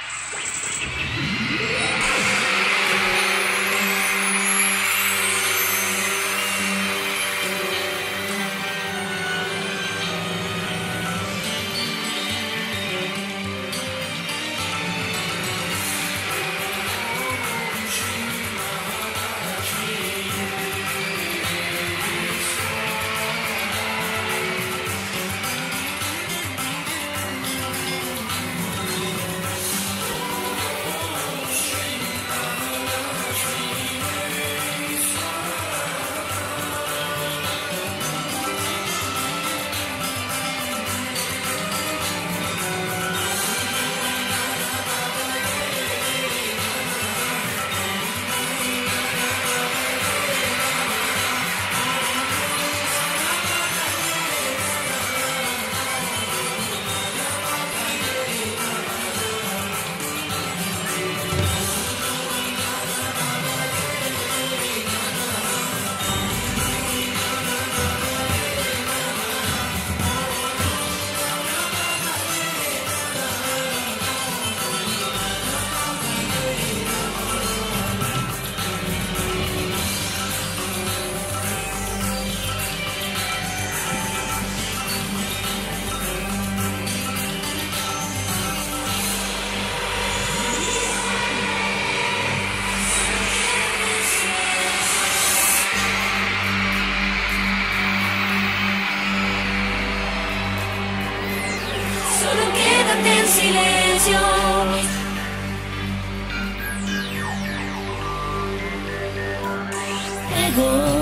silencio. Ego.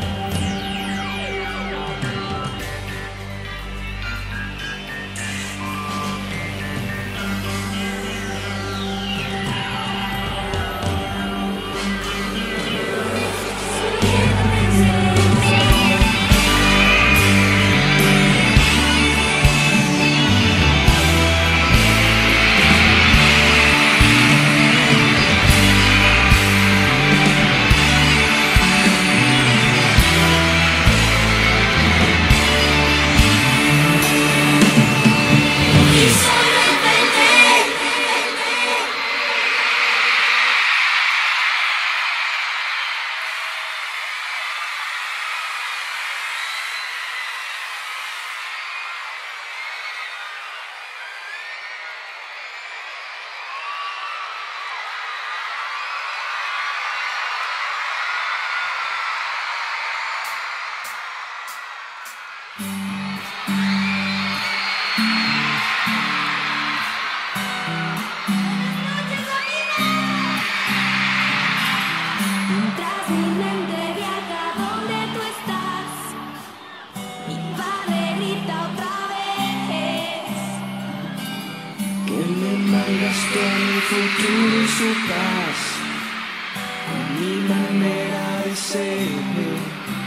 Malgastó mi futuro y su paz con mi manera de ser.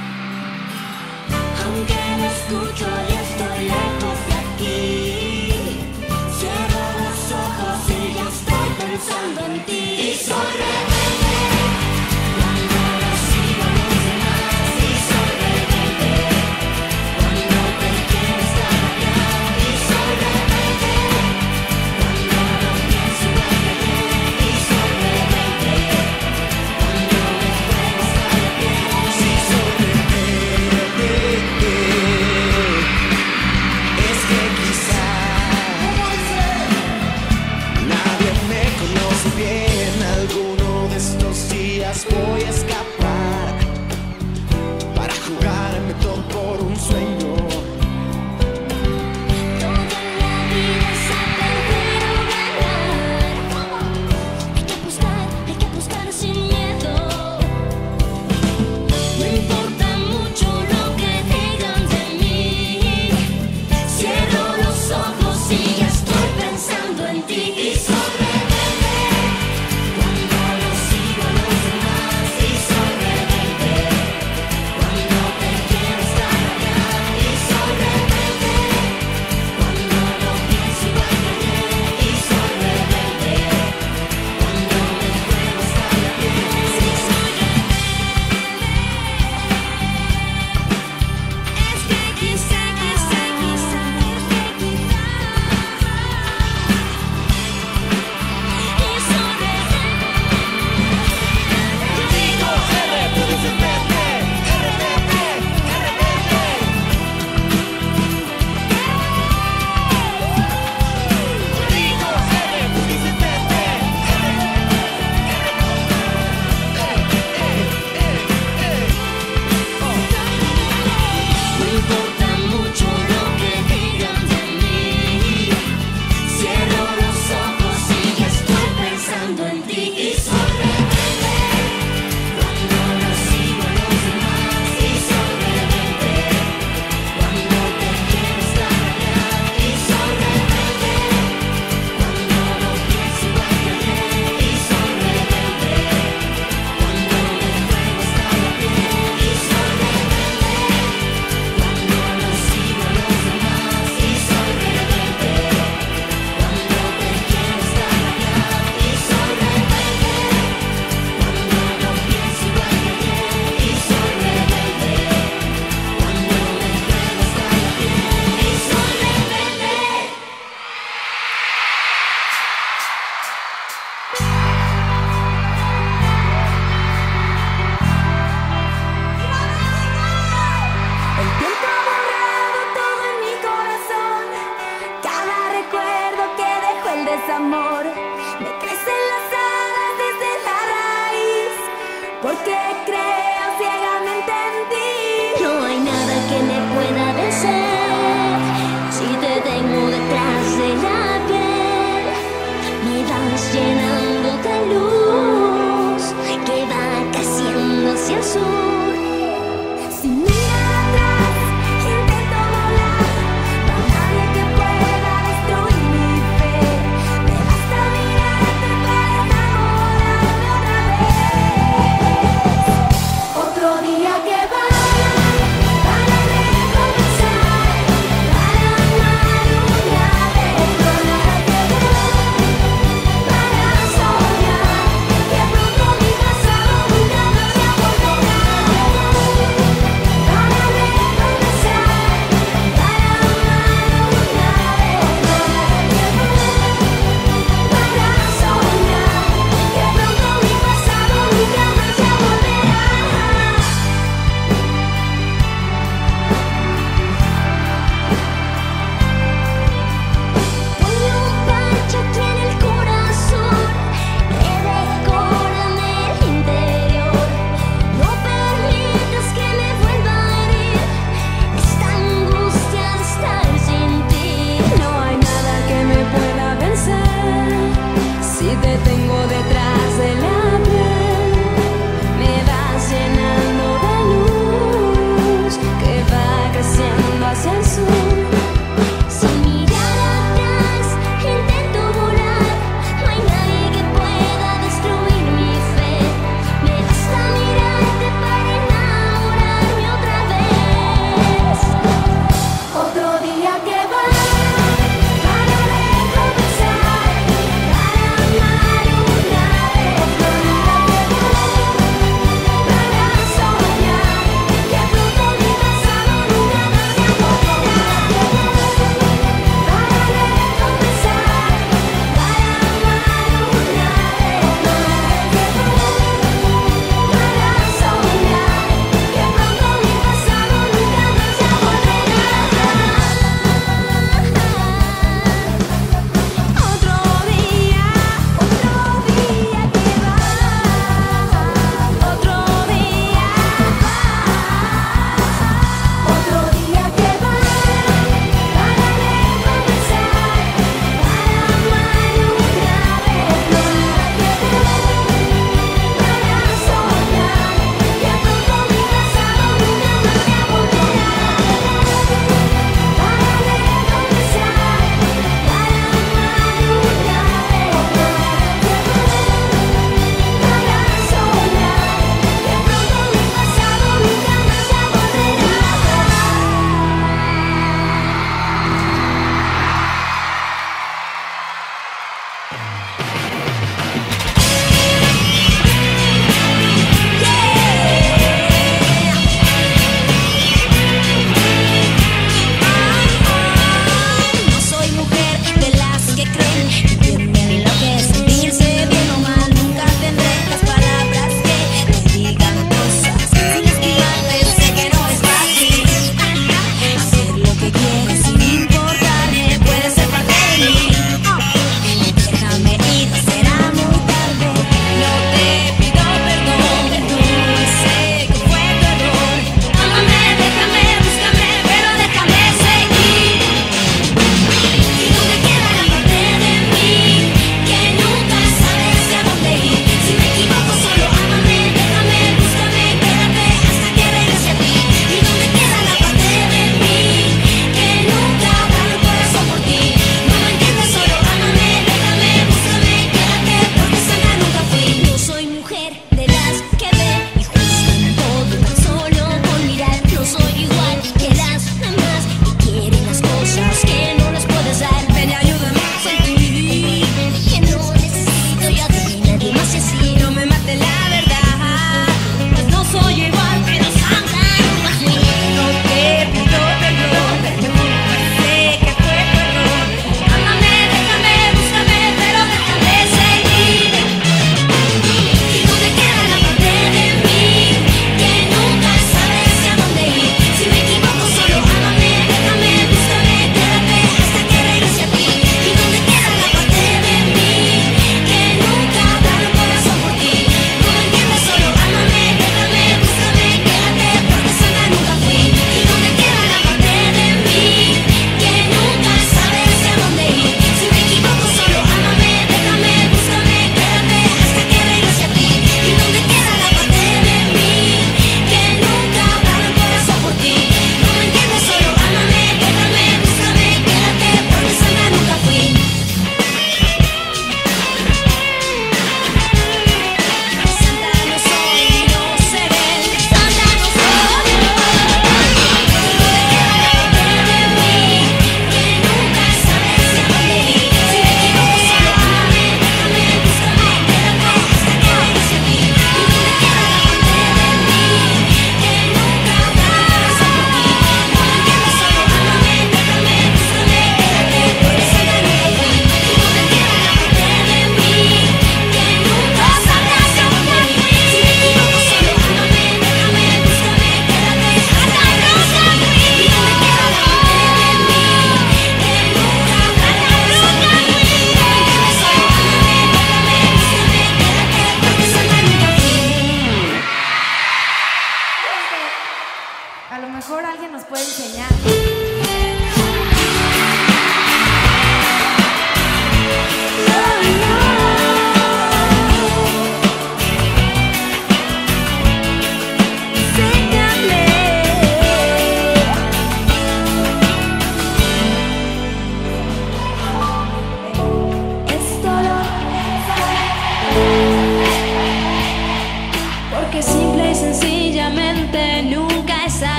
Aunque me escucho y estoy lejos de aquí, cierro los ojos y ya estoy pensando en ti. Y soy rebelde cuando no sigo a los demás. Y soy rebelde cuando te quiero estar acá. Y soy rebelde cuando no pienso igual que ayer. Y soy rebelde cuando me juego hasta la piel. Si soy rebelde, es que quizá nadie me conoce bien. Alguno de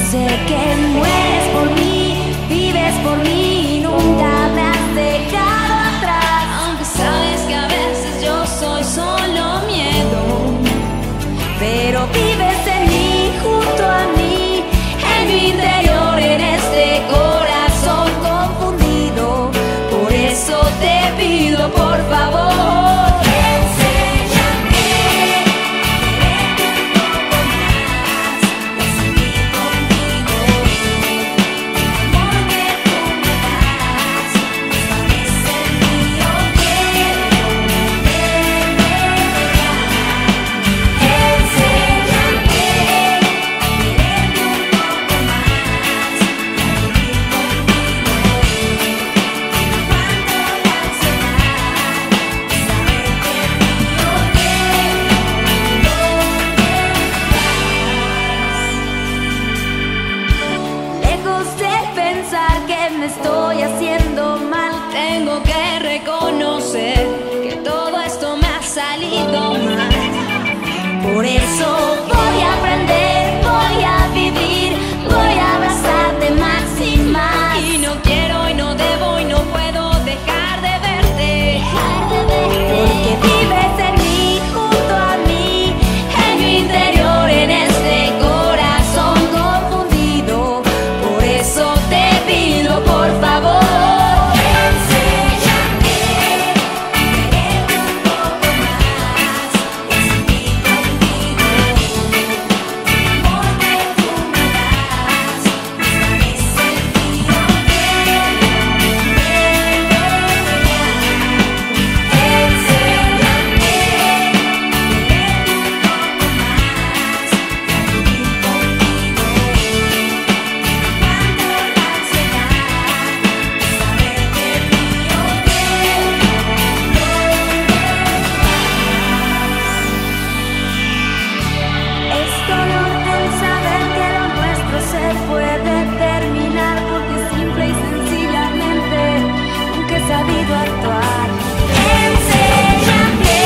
sé que mueres por mí, vives por mí y nunca me has dejado atrás. Aunque sabes que a veces yo soy solo miedo, pero vives en mí, junto a mí, en mi interior, en este corazón confundido. Por eso te pido, por favor, enséñame a quererte un poco más, a sentir contigo el amor que tú me das. Desvanece el mío, quiero verme real. Enséñame a quererte un poco más, a vivir contigo, cuando la ansiedad de saber que el mío quiero dónde vas. Lejos de pensar que me estoy haciendo mal, tengo que reconocer que todo esto me ha salido mal. Por eso voy a aprender, voy a vivir, voy a abrazarte más y más. Y no quiero y no debo y no puedo dejar de verte, porque vives en mí, junto a mí, en mi interior, en este corazón confundido. Por eso te pido, por favor, enséñame a quererte un poco más, a sentir contigo el amor que tú me das. Desvanece el mío, quiero verme real. Enséñame a quererte un poco más, a vivir contigo cuando la ansiedad de saber que el mío quiero dónde vas. Es dolor el saber que lo nuestro se puede terminar, porque simple y sencillamente nunca he sabido actuar. Enséñame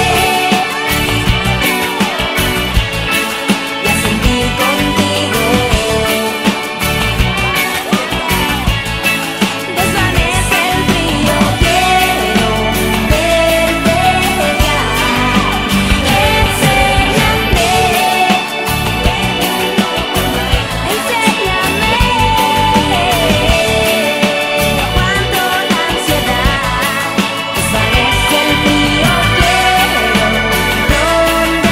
y a sentir contigo. Desvanece el frío, quiero verte real. Enséñame, enséñame cuando la ansiedad desvanece el frío, quiero dónde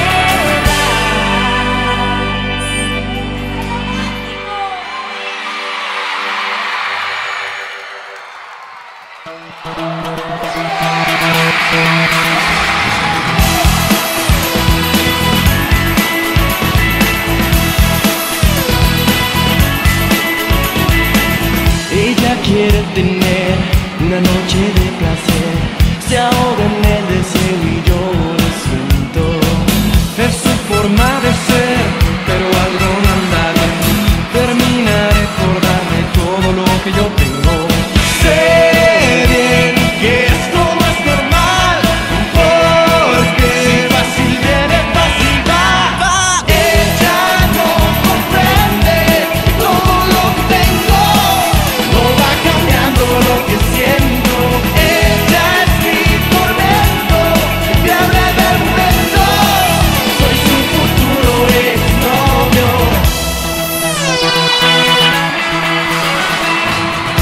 Ella quiere tener una noche de placer, se ahoga en el deseo y yo lo siento. Es su forma de ser, pero algo no anda bien. Terminaré por darle todo lo que yo tengo. Sé bien que esto no es normal, porque fácil viene, fácil va. Ella no comprende todo lo que tengo, no va cambiando lo que siento. Ella es mi tormento, me habla del momento. Soy su futuro exnovio.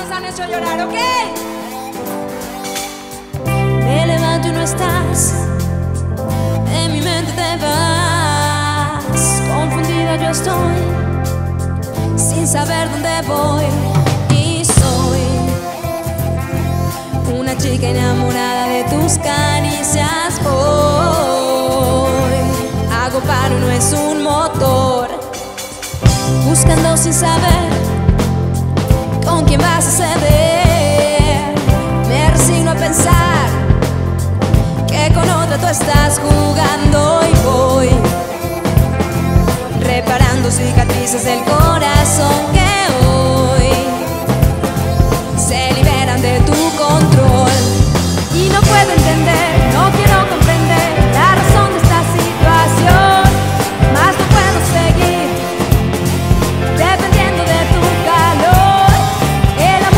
nos han hecho llorar, ¿ok? Me levanto y no estás, en mi mente te vas. Confundida yo estoy, sin saber dónde voy. Y soy una chica enamorada de tus caricias. Voy, hago paro, no es un motor, buscando sin saber con quién vas a ceder. Me resigno a pensar que con otra tú estás jugando y voy reparando cicatrices del corazón que hoy se liberan de tu control. Y no puedo entender, no quiero comprender la razón de esta situación, más no puedo seguir dependiendo de tu calor. El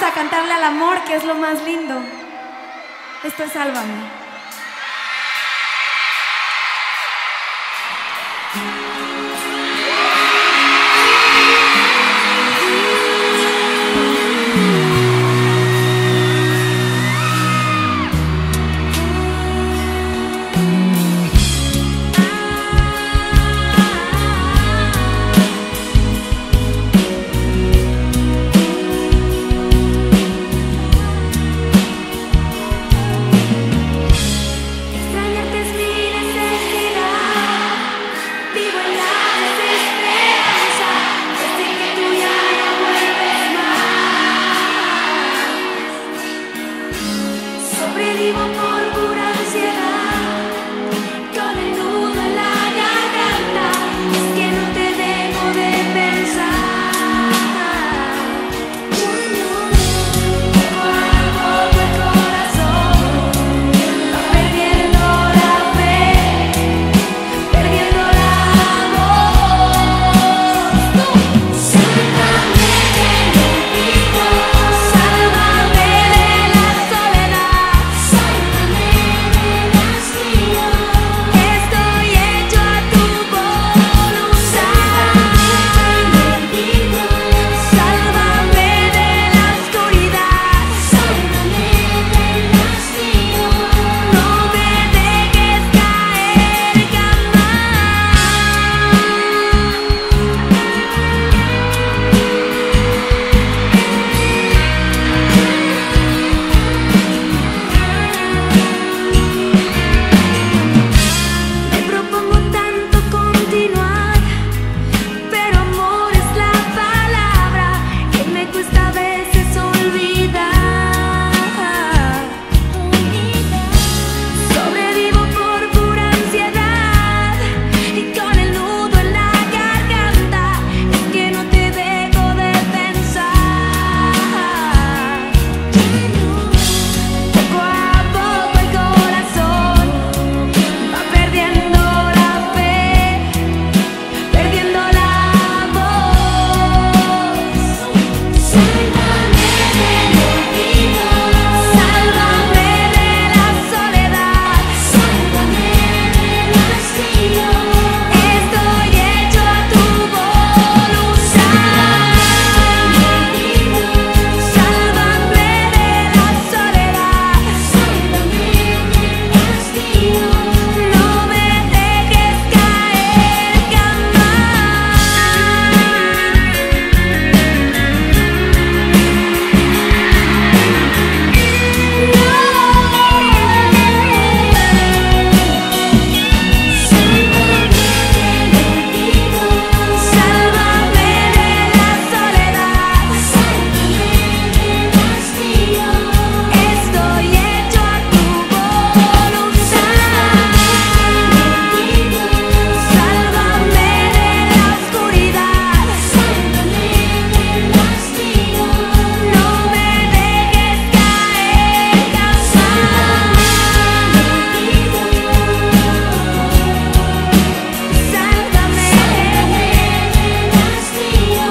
Vamos a cantarle al amor, que es lo más lindo. Esto es Sálvame. Sobrevivo por pura ansiedad, con el nudo en la garganta. Es que no te dejo de pensar. Poco a poco el corazón va perdiendo la fe, perdiendo la voz. Sálvame del olvido, sálvame de la soledad. Sálvame del hastío, estoy hecho a tu voluntad. Sálvame de la oscuridad. Sálvame del hastío, no me dejes caer jamás. Me propongo tanto continuar, pero amor es la palabra que me cuesta a veces olvidar. Sobrevivo por pura ansiedad y con el nudo en la garganta. Es que no te dejo de pensar. Poco a poco el corazón va perdiendo la fe, perdiendo la voz. Sálvame del olvido, sálvame de la soledad. Sálvame del hastío, estoy hecho a tu voluntad. Sálvame de la soledad. Sálvame del hastío, no me dejes caer jamás. Sálvame de la soledad. Sálvame del hastío, estoy hecho a tu voluntad. Sálvame de la oscuridad. Sálvame del hastío, no me dejes caer jamás. Sálvame del hastío.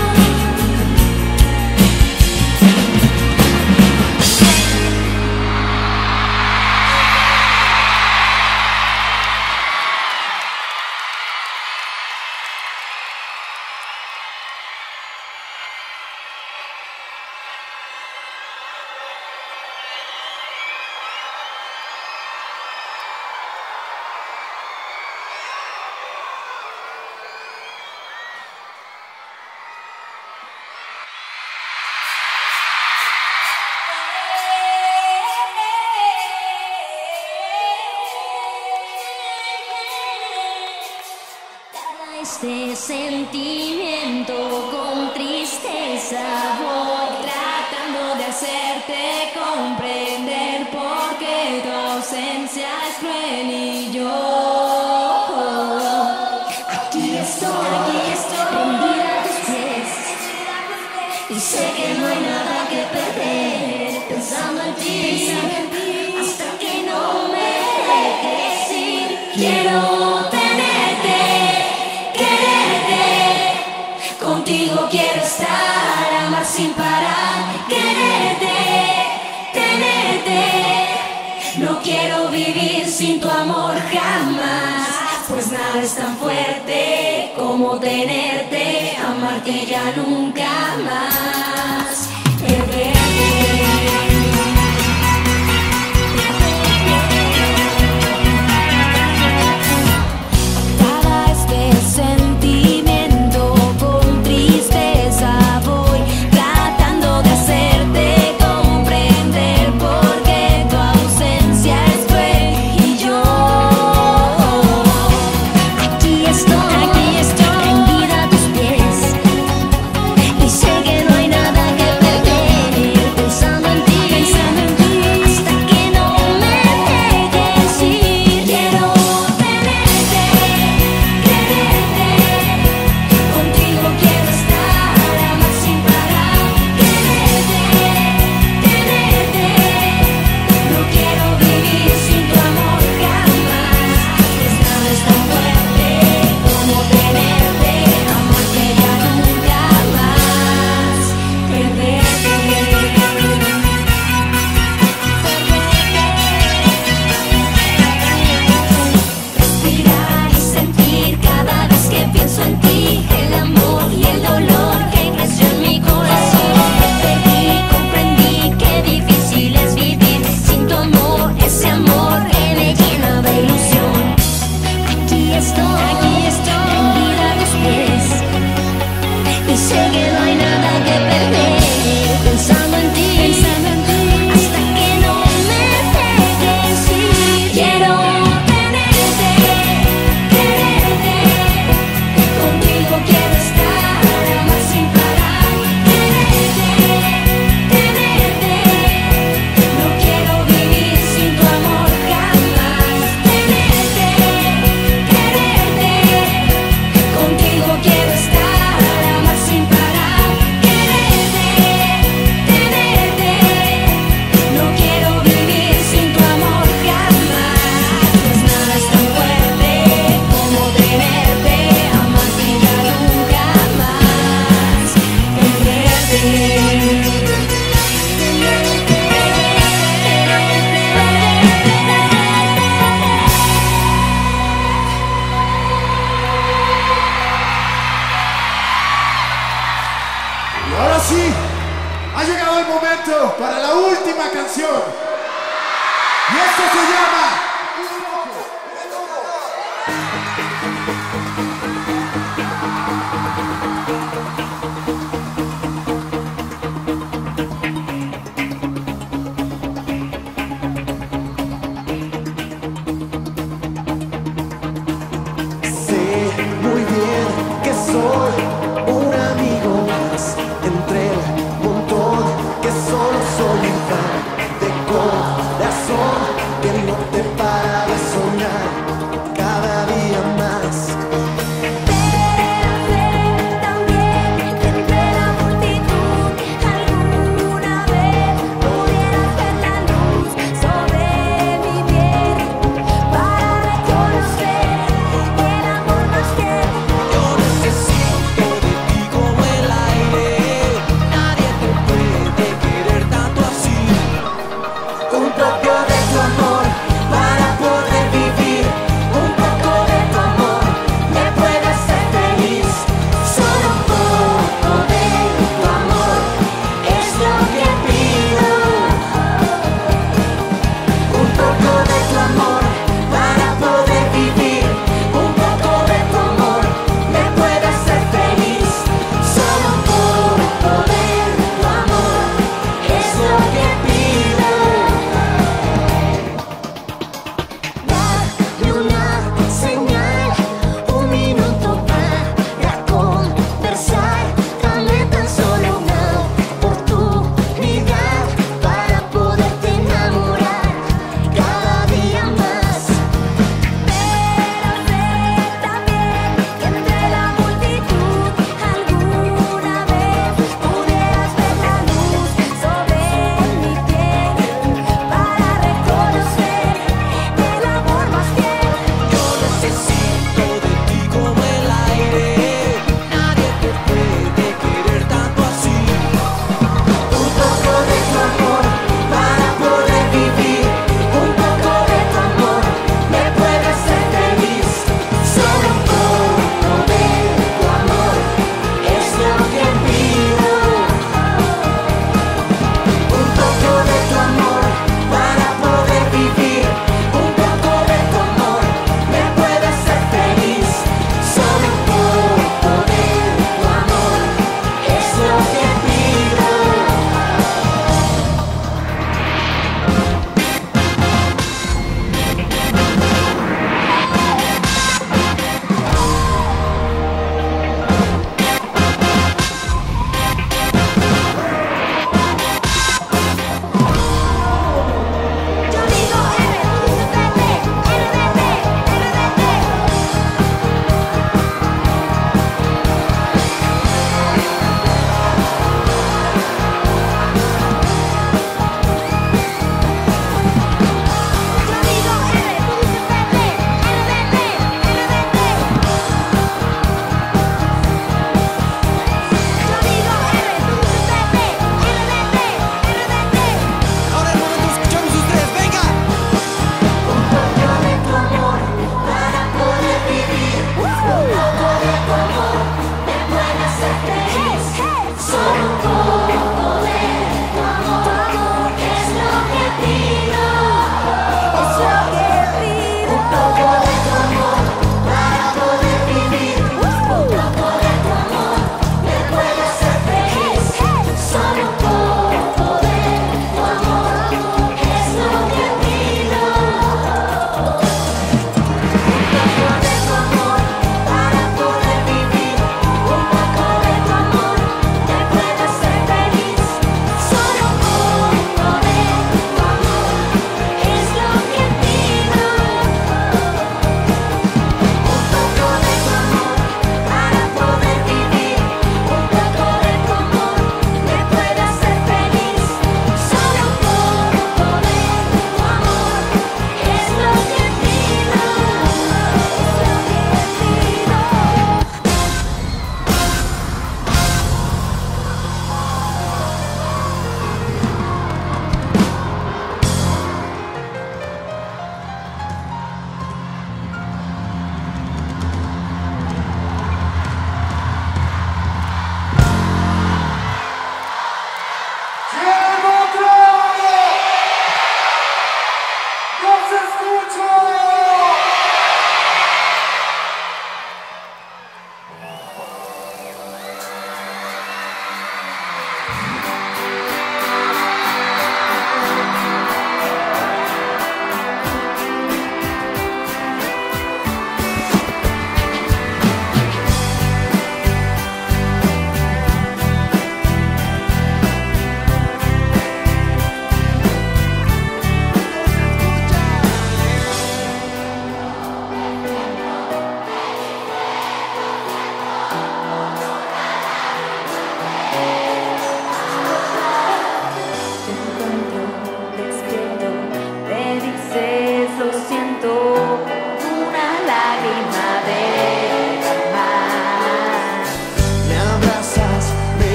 Este sentimiento con tristeza voy tratando de hacerte comprender por qué tu ausencia es cruel y yo aquí estoy rendida a tus pies y sé que no hay nada que perder pensando en ti hasta que no me dejes ir. Quiero tenerte, quererte, contigo quiero estar. amar sin parar, quererte, tenerte. No quiero vivir sin tu amor jamás, pues nada es tan fuerte como tenerte, amarte ya nunca más, perderte. Aquí estoy, rendida a tus pies, y sé que no hay nada que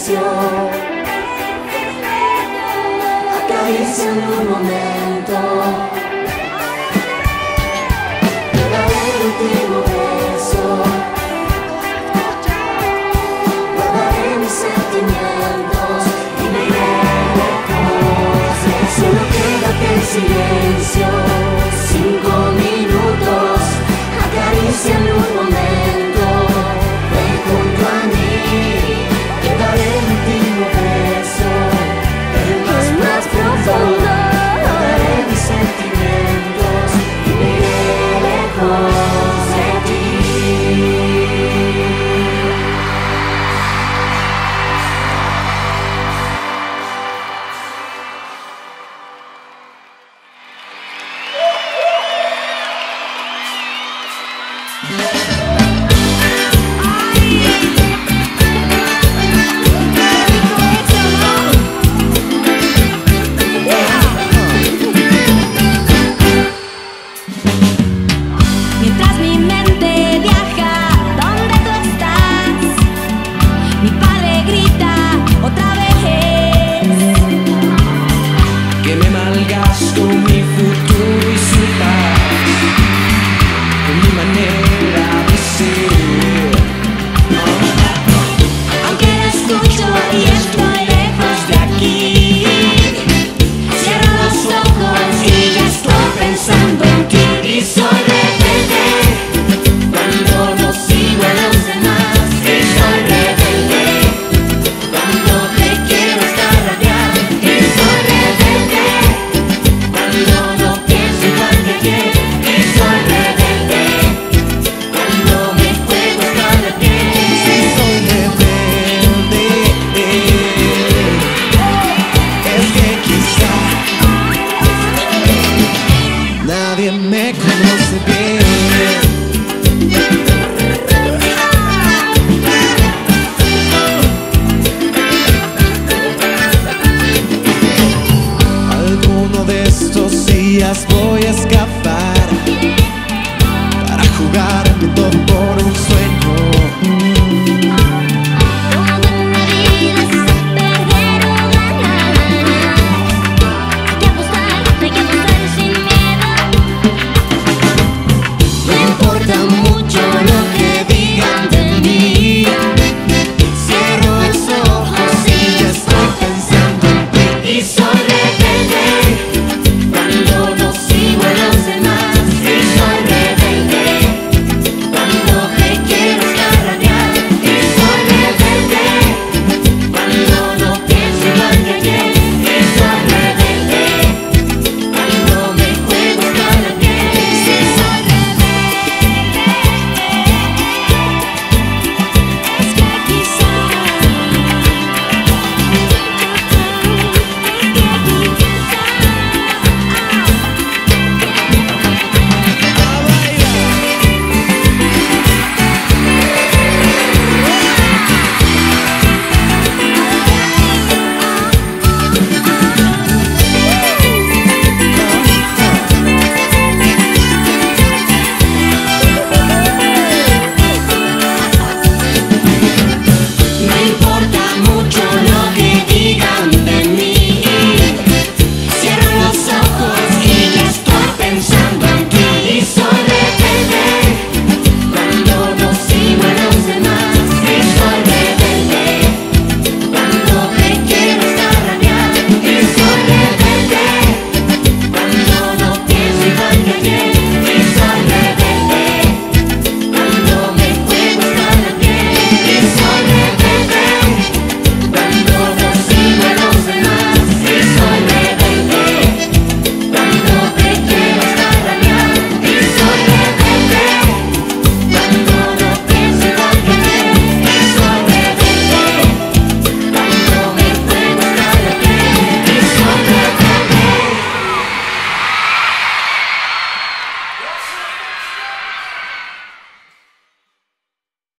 silencio, acarician un momento, te daré el último beso, guardaré mis sentimientos y me iré lejos. Solo quédate en silencio, 5 minutos, acarician un momento, ven junto a mí, te daré el último beso, el más profundo, guardaré mis sentimientos y me iré lejos de ti. Mientras mi mente viaja donde tú estás, mi padre grita otra vez que me malgasto mi futuro y su paz, con mi manera de ser. aunque lo escucho y estoy lejos de aquí. Cierro los ojos y ya estoy pensando en ti. Y soy rebelde cuando no sigo a los demás. Y soy rebelde cuando te quiero estar rodeado. Y soy rebelde cuando no pienso igual que ayer. Y soy rebelde cuando me juego estar de pie. Si soy rebelde, es que quizá nadie me conoce bien. Alguno de estos días voy a escapar